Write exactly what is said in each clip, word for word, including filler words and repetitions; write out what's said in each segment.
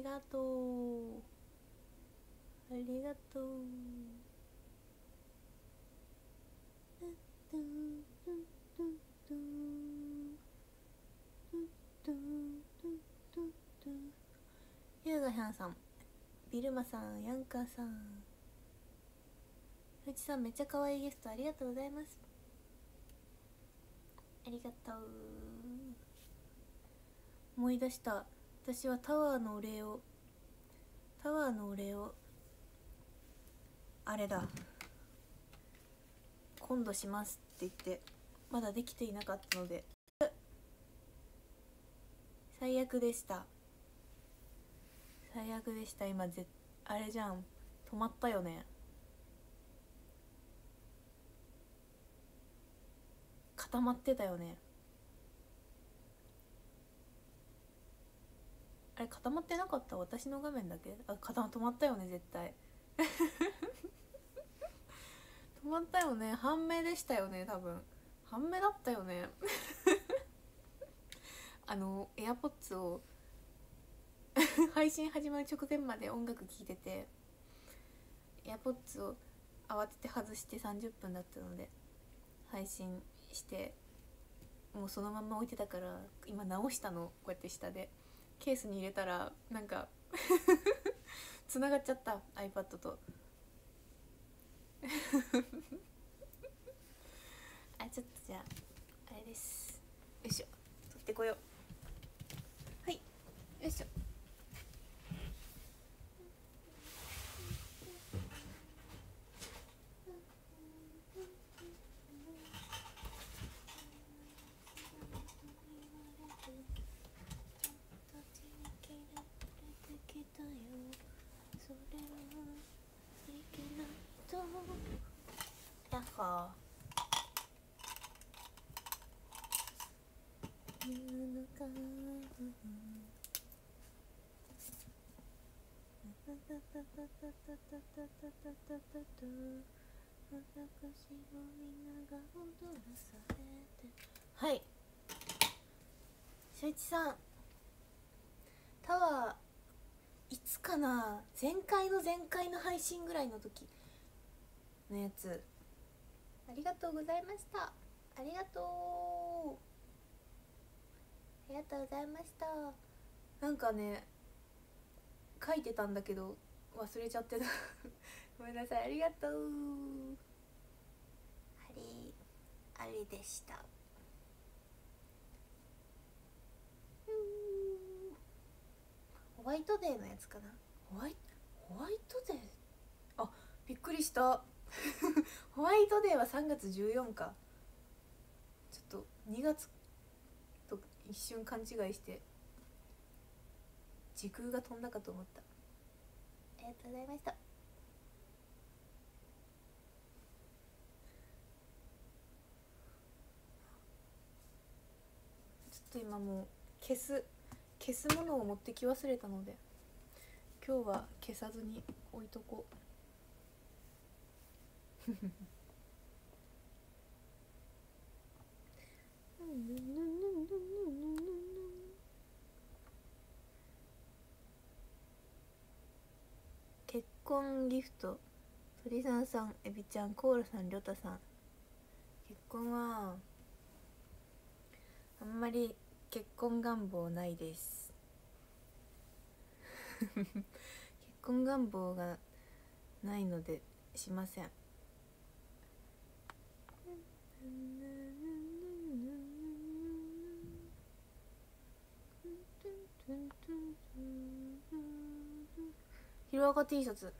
りがとうありがとう。ゆうがはんさん、ビルマさん、ヤンカーさん、ふちさん、めっちゃ可愛いゲストありがとうございます。ありがとう。思い出した。私はタワーのお礼をタワーのお礼をあれだ今度しますって言ってまだできていなかったので最悪でした最悪でした今ぜあれじゃん、止まったよね。固まってたよね。あれ固まってなかった？私の画面だけ？あ、固ま止まったよね絶対止まったよね。半目でしたよね多分。半目だったよねあの AirPods を配信始まる直前まで音楽聴いてて AirPods を慌てて外してさんじゅっぷんだったので配信してもうそのまま置いてたから今直したの。こうやって下でケースに入れたらなんかつながっちゃった iPad とあ、ちょっとじゃああれです。よいしょ、取ってこよう。はい、よいしょ。やっほー。はい、しゅういちさん、タワーいつかな、前回の前回の配信ぐらいの時のやつ。ありがとうございました。ありがとうありがとうございました。なんかね書いてたんだけど忘れちゃってたごめんなさい。ありがとう。ありありでした。ホワイトデーのやつかな。ホワイホワイトデー、あ、びっくりしたホワイトデーはさんがつじゅうよっかか。ちょっとにがつと一瞬勘違いして時空が飛んだかと思った。ありがとうございました。ちょっと今もう消す消すものを持ってき忘れたので今日は消さずに置いとこう結婚ギフト、鳥さんさん、エビちゃん、コーラさん、りょたさん。結婚はあんまり結婚願望ないです結婚願望がないのでしません。ヒロアカ T シャツ、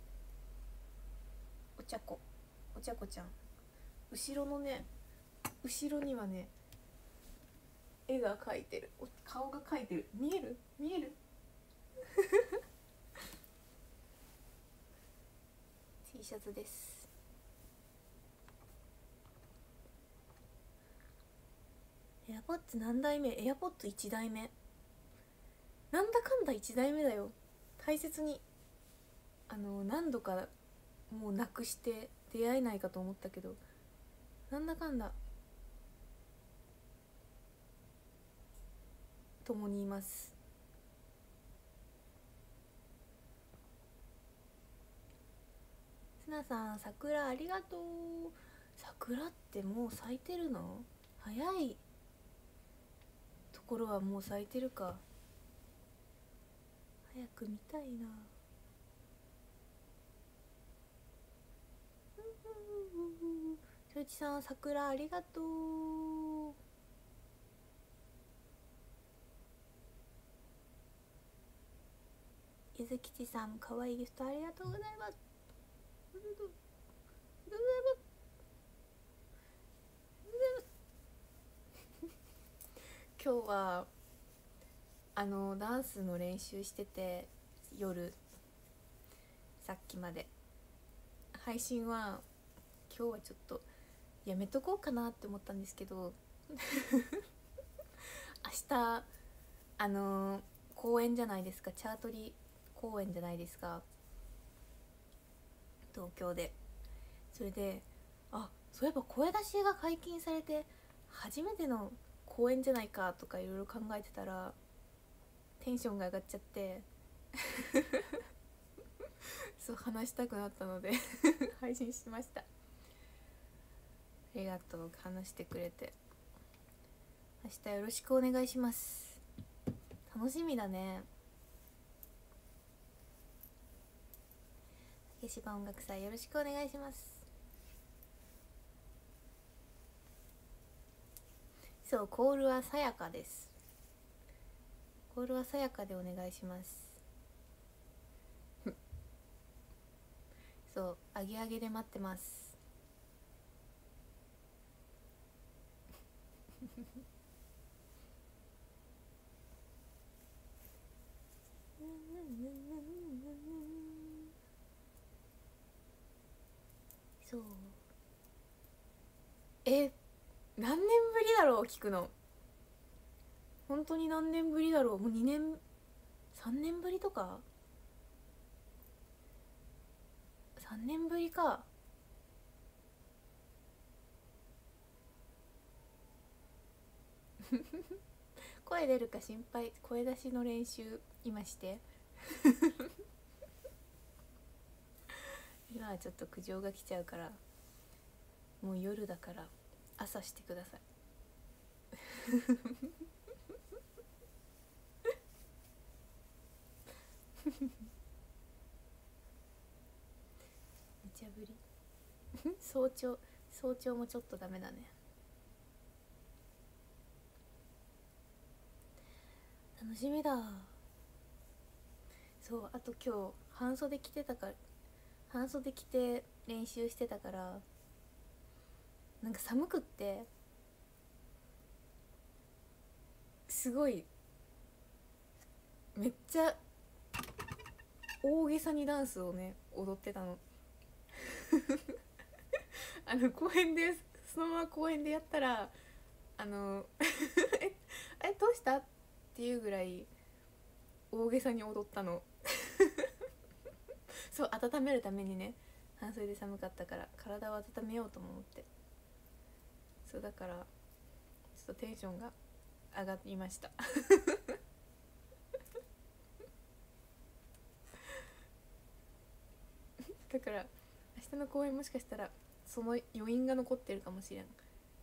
お茶子お茶子ちゃん。後ろのね後ろにはね絵が描いてる、顔が描いてる。見える見えるT シャツです。エアポッツ何代目？エアポッツいち代目。なんだかんだいち代目だよ。大切にあの何度かもうなくして出会えないかと思ったけどなんだかんだ共にいます。 なさん、桜ありがとう。桜ってもう咲いてるの？早いところはもう咲いてるか。早く見たいな。しょういちさん、桜ありがとう。ゆずきちさん、かわいいギフトありがとうございます。今日はあのダンスの練習してて、夜さっきまで。配信は今日はちょっとやめとこうかなって思ったんですけど明日あのー、公演じゃないですか。チャートリ公演じゃないですか、東京で。それで、あ、そういえば声出しが解禁されて初めての公演じゃないかとかいろいろ考えてたらテンションが上がっちゃってそう話したくなったので配信しました。ありがとう、話してくれて。明日よろしくお願いします。楽しみだね。竹芝音楽祭よろしくお願いします。そう、コールはさやかです。コールはさやかでお願いしますそう、あげあげで待ってますそう、え、何年ぶりだろう聞くの。本当に何年ぶりだろう。もうにねんさんねんぶりとか。さんねんぶりか声出るか心配。声出しの練習今して今はちょっと苦情が来ちゃうから、もう夜だから朝してください無茶ぶり早朝早朝もちょっとダメだね。楽しみだ。そう、あと今日半袖着てたから、半袖着て練習してたから、なんか寒くってすごいめっちゃ大げさにダンスをね踊ってたのあの公園で、そのまま公園でやったら、あのえあれどうしたっていうぐらい大げさに踊ったのそう、温めるためにね。半袖で寒かったから体を温めようと思って。そうだからちょっとテンションが上がりましただから明日の公演もしかしたらその余韻が残ってるかもしれん。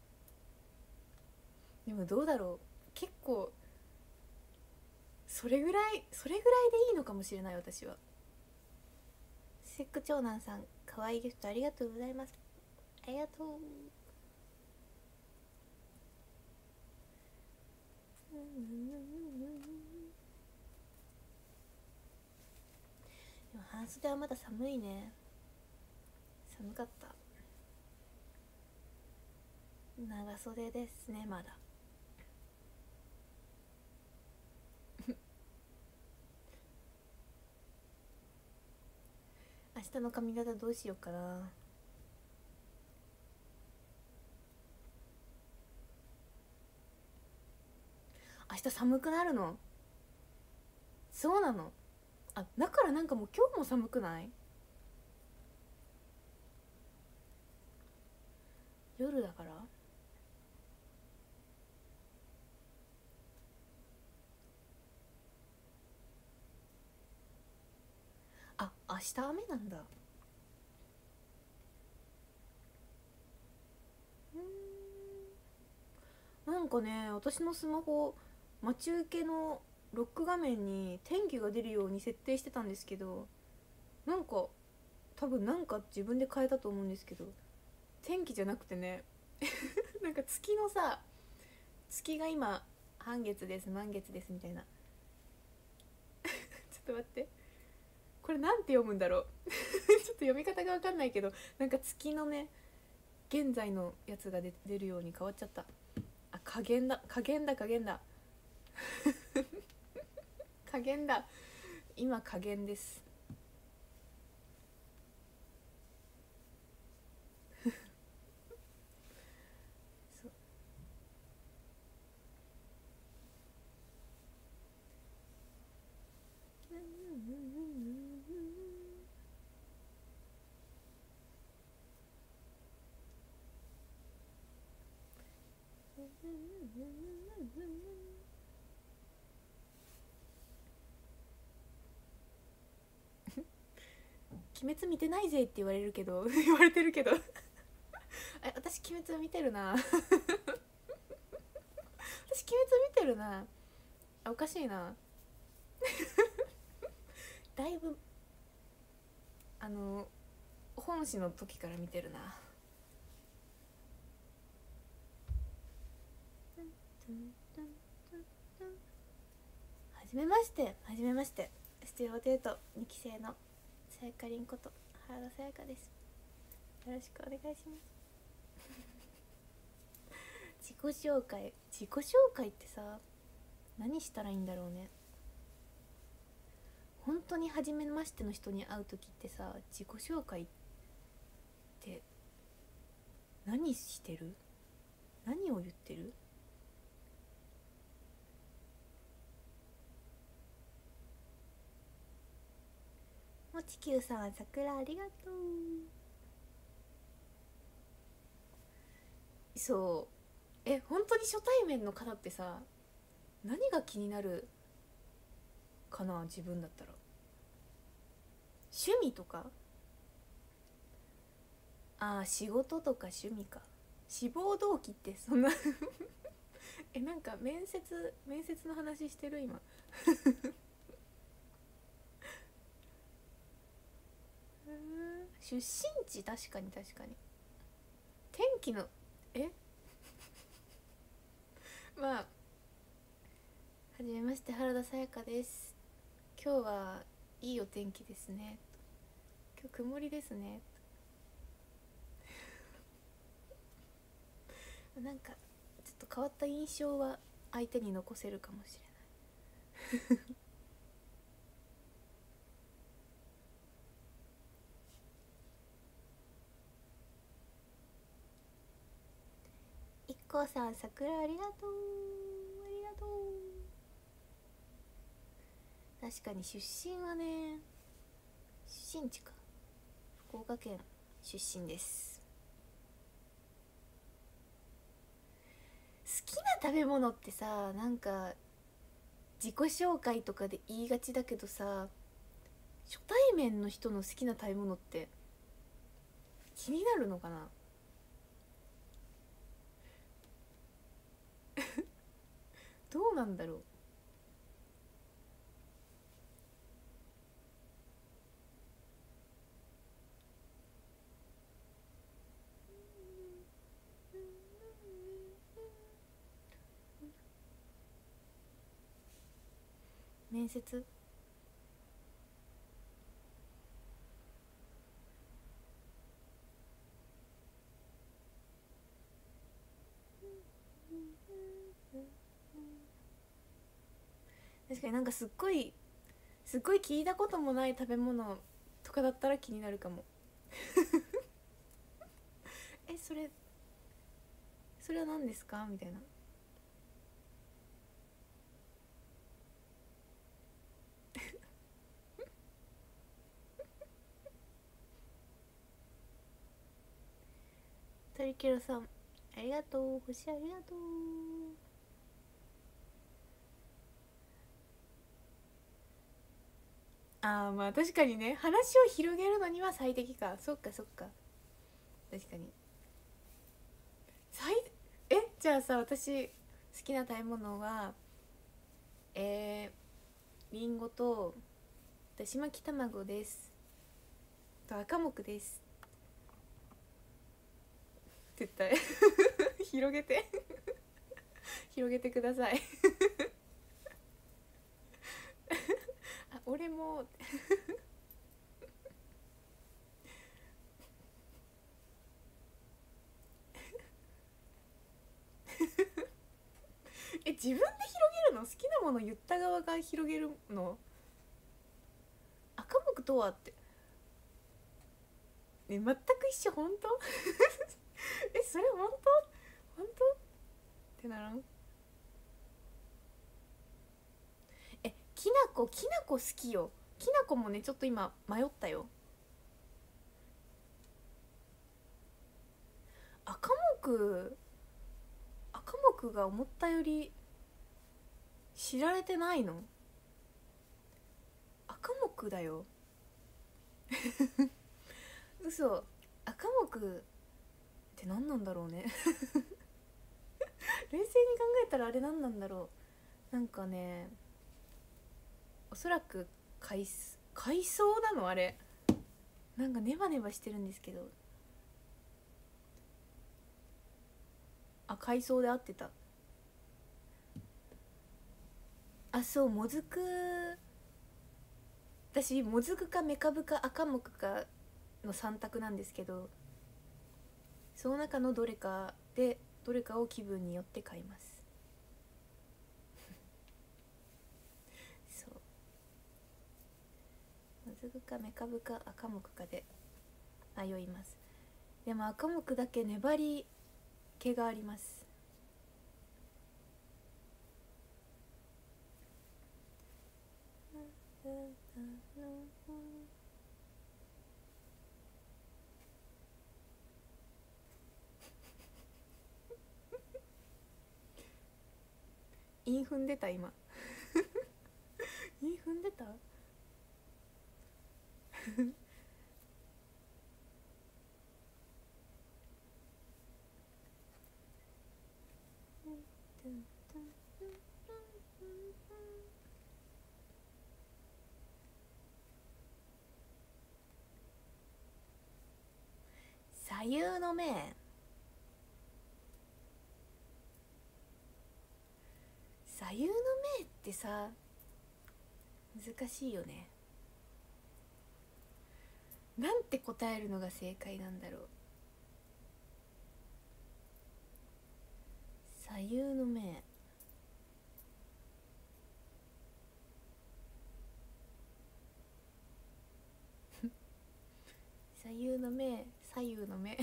でもどうだろう、結構それぐらいそれぐらいでいいのかもしれない。私は。セック長男さん、かわいいギフトありがとうございます。ありがとう。でも半袖はまだ寒いね。寒かった。長袖ですね、まだ明日の髪型どうしようかな。明日寒くなるの？そうなの？あ、だからなんかもう今日も寒くない？夜だから。あ、明日雨なんだ。 なんかね、私のスマホ待ち受けのロック画面に天気が出るように設定してたんですけど、なんか多分なんか自分で変えたと思うんですけど、天気じゃなくてねなんか月のさ、月が今半月です満月ですみたいなちょっと待って、これなんて読むんだろうちょっと読み方が分かんないけど、なんか月のね現在のやつが出るように変わっちゃった。あ、加減だ加減だ加減だ加減だ、今加減ですそう鬼滅見てないぜって言われるけど言われてるけどえ、私鬼滅見てるな私鬼滅見てるなあ、おかしいなだいぶあの本誌の時から見てるな。はじめまして、はじめまして、ステレオテートにき生のさやかりんこと原田さやかです。よろしくお願いします自己紹介、自己紹介ってさ、何したらいいんだろうね。本当に初めましての人に会う時ってさ、自己紹介って何してる？何を言ってる？もちきゅうさん、桜ありがとう。そう、え、本当に初対面の方ってさ、何が気になるかな、自分だったら。趣味とか、ああ、仕事とか趣味か。志望動機ってそんなえ、なんか面接面接の話してる今出身地、確かに確かに。天気のえまあ、はじめまして、原田さやかです。今日はいいお天気ですね。今日曇りですねなんかちょっと変わった印象は相手に残せるかもしれないいっこうさん、桜ありがとう、ありがとう。確かに出身はね、出身地か、福岡県出身です。好きな食べ物ってさ、なんか自己紹介とかで言いがちだけどさ、初対面の人の好きな食べ物って気になるのかなどうなんだろう。面接、確かになんかすっごいすっごい聞いたこともない食べ物とかだったら気になるかもえ、それそれは何ですかみたいなトリケロさん、ありがとう。星ありがとう。あー、まあ確かにね、話を広げるのには最適か。そっかそっか、確かに最えじゃあさ、私好きな食べ物はえー、りんごとだし巻き卵ですと赤木です絶対広げて広げてくださいあ俺もえ自分で広げるの？好きなもの言った側が広げるの？赤木とはってね、全く一緒。本当えそれ本当本当ってならん？えきなこきなこ好きよ。きなこもねちょっと今迷ったよ。赤木赤木が思ったより知られてないの？赤木だよ嘘。赤木って何なんだろうね冷静に考えたらあれ何なんだろう。なんかねおそらく海海藻なのあれ。なんかネバネバしてるんですけど、あ海藻で合ってた。あそうもずく、私もずくかめかぶか赤木かのさん択なんですけど、その中のどれかでどれかを気分によって買いますそうもずくかめかぶか赤木かで迷います。でも赤木だけ粘り気があります。韻踏んでた今韻踏んでた左右の銘、左右の銘ってさ難しいよね。なんて答えるのが正解なんだろう。左右の銘左右の銘左右の銘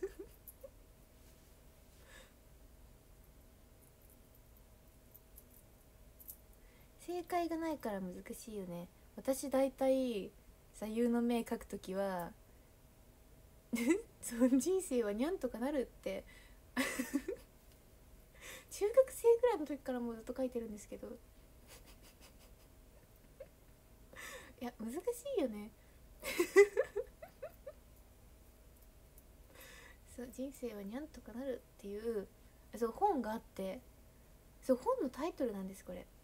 正解がないから難しいよね。私だいたい左右の銘書くときはその人生はにゃんとかなるって中学生ぐらいの時からもうずっと書いてるんですけどいや難しいよねそう人生はにゃんとかなるっていうそう本があって、そう本のタイトルなんですこれ。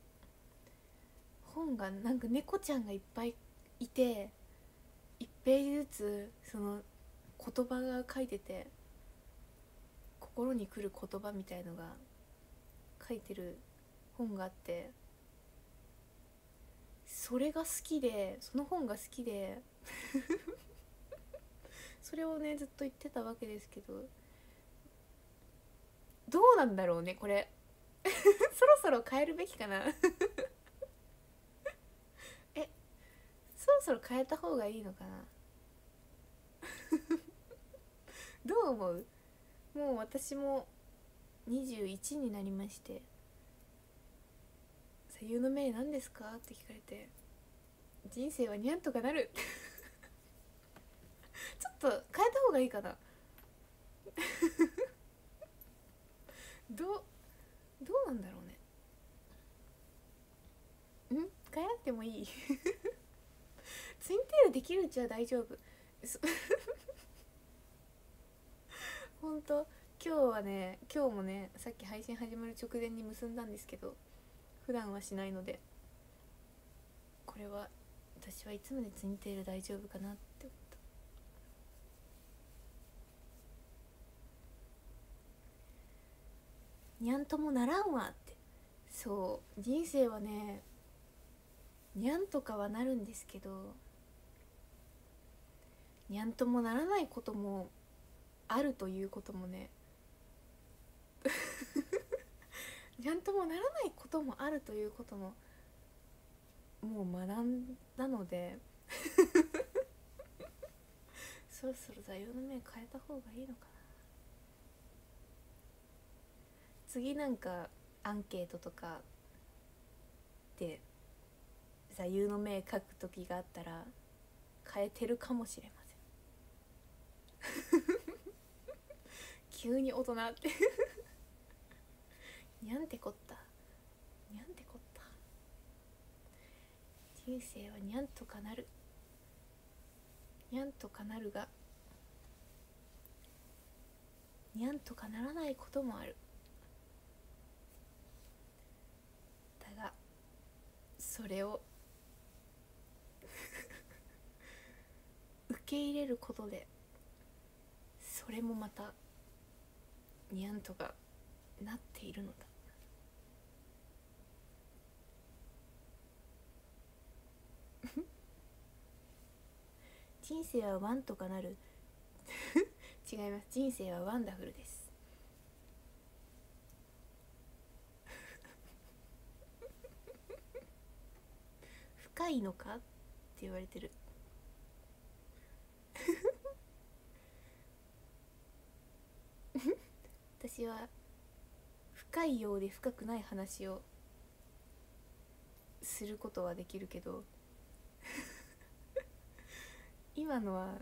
本がなんか猫ちゃんがいっぱいいていちページずつその言葉が書いてて、心に来る言葉みたいのが書いてる本があって、それが好きでその本が好きでそれをねずっと言ってたわけですけど、どうなんだろうねこれそろそろ変えるべきかなえそろそろ変えた方がいいのかなどう思う？もう私もにじゅういちになりまして、左右の銘何ですかって聞かれて、人生はにゃんとかなるちょっと変えた方がいいかなどうどうなんだろうね。ん変えなくてもいいツインテールできるうちは大丈夫ほんと今日はね今日もねさっき配信始まる直前に結んだんですけど、普段はしないので、これは私はいつまでツインテール大丈夫かなって思った。にゃんともならんわって。そう人生はねにゃんとかはなるんですけど、にゃんともならないこともあるということもねにゃんともならないこともあるということももう学んだのでそろそろ座右の銘変えた方がいいのかな。次なんかアンケートとかで座右の銘書く時があったら変えてるかもしれません急に大人ってにゃんてこったにゃんてこった。人生はにゃんとかなる、にゃんとかなるがにゃんとかならないこともある。だがそれを受け入れることでそれもまたにゃんとかなっているのだ。人生はワンとかなる違います。人生はワンダフルです深いのかって言われてる私は深いようで深くない話をすることはできるけど今のは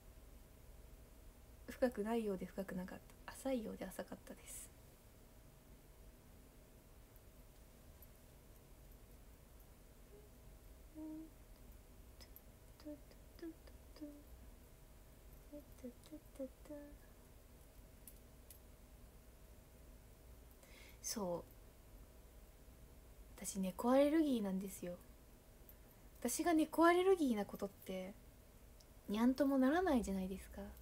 深くないようで深くなかった、浅いようで浅かったです。そう私猫アレルギーなんですよ。私が猫アレルギーなことってにゃんともならないじゃないですか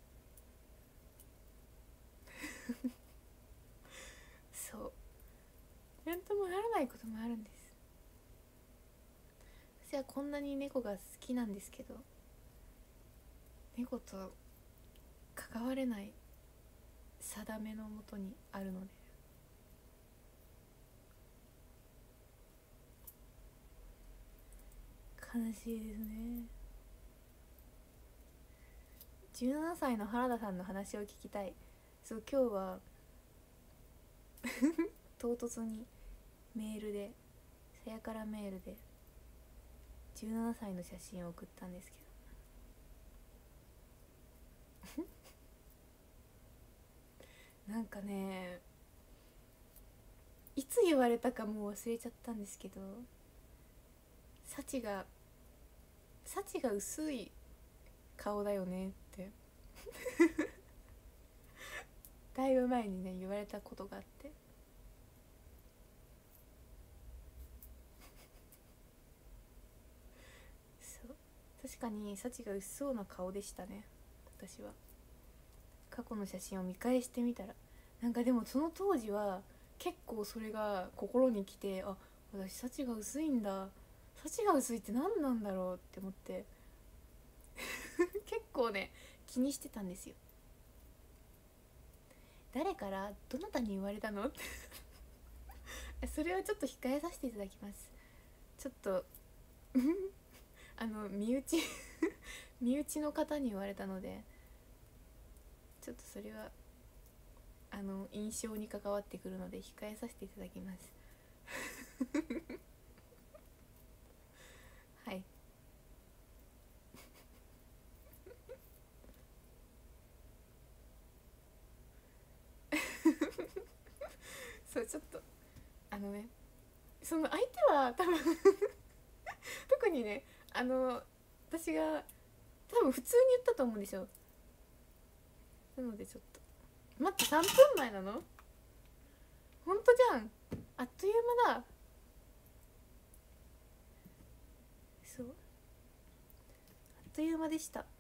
そうにゃんともならないこともあるんです。私はこんなに猫が好きなんですけど、猫と関われない定めのもとにあるので、悲しいですね。じゅうななさいの原田さんの話を聞きたい。そう今日は唐突にメールでさやからメールでじゅうななさいの写真を送ったんですけどなんかねいつ言われたかもう忘れちゃったんですけど、幸が幸が薄い顔だよねってだいぶ前にね言われたことがあって、そう確かに幸が薄そうな顔でしたね。私は過去の写真を見返してみたらなんかでもその当時は結構それが心にきて、あ私幸が薄いんだ、幸が薄いって何なんだろうって思って結構ね気にしてたんですよ。誰からどなたに言われたのってそれはちょっと控えさせていただきます。ちょっとあの身内身内の方に言われたのでちょっとそれはあの印象に関わってくるので控えさせていただきますはいそうちょっとあのねその相手は多分特にねあの私が多分普通に言ったと思うんですよ。なのでちょっと待って、さんぷんまえなの？ほんとじゃん、あっという間だ。そう、あっという間でした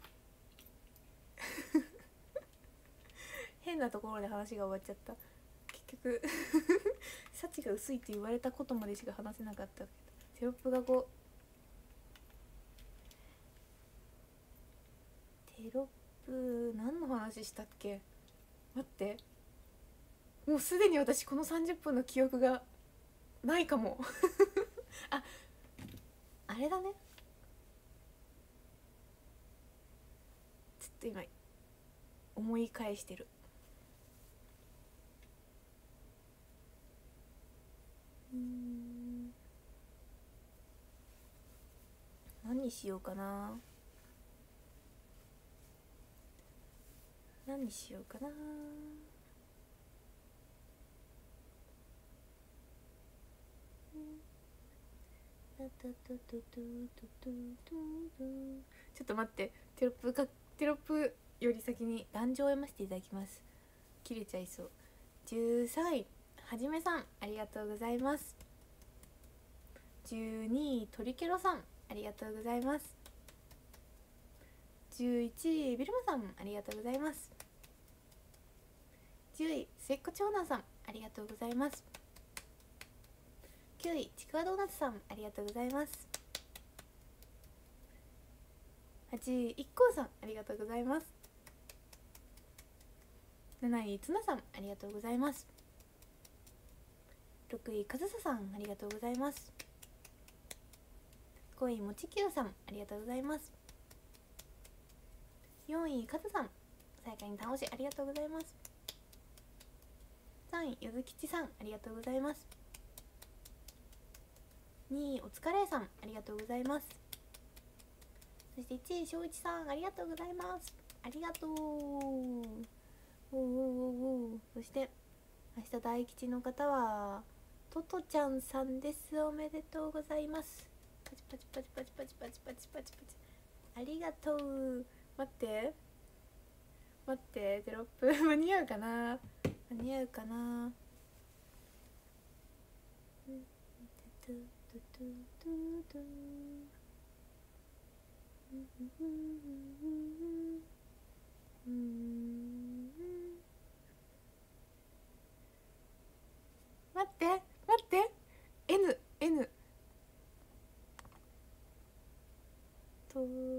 変なところで話が終わっちゃった。結局幸が薄いって言われたことまでしか話せなかったけど、テロップがご、テロップ何の話したっけ。待って、もうすでに私このさんじゅっぷんの記憶がないかもあ、あれだね、ちょっと今思い返してる。うーん、何にしようかな、何にしようかな。ちょっと待って、テロップか、テロップより先に壇上を読ませていただきます。切れちゃいそう。じゅうさんいはじめさん、ありがとうございます。じゅうにいトリケロさん、ありがとうございます。じゅういちいビルマさん、ありがとうございます。じゅうい末っ子長男さん、ありがとうございます。きゅういちくわドーナツさん、ありがとうございます。はちいいっこうさん、ありがとうございます。なないつなさん、ありがとうございます。ろくいかずささん、ありがとうございます。ごいもちきゅうさん、ありがとうございます。よんいかずさん、最下に倒しありがとうございます。さんいゆずきちさん、ありがとうございます。にいおつかれさん、ありがとうございます。そしていちいしょういちさん、ありがとうございます。ありがとう。おーおーおーおー。そして明日大吉の方はトトちゃんさんです。おめでとうございます。パチパチパチパチパチパチパチパチパチ、ありがとう。待って待って、テロップ間に合うかな、間に合うかな。待って待って、 N N と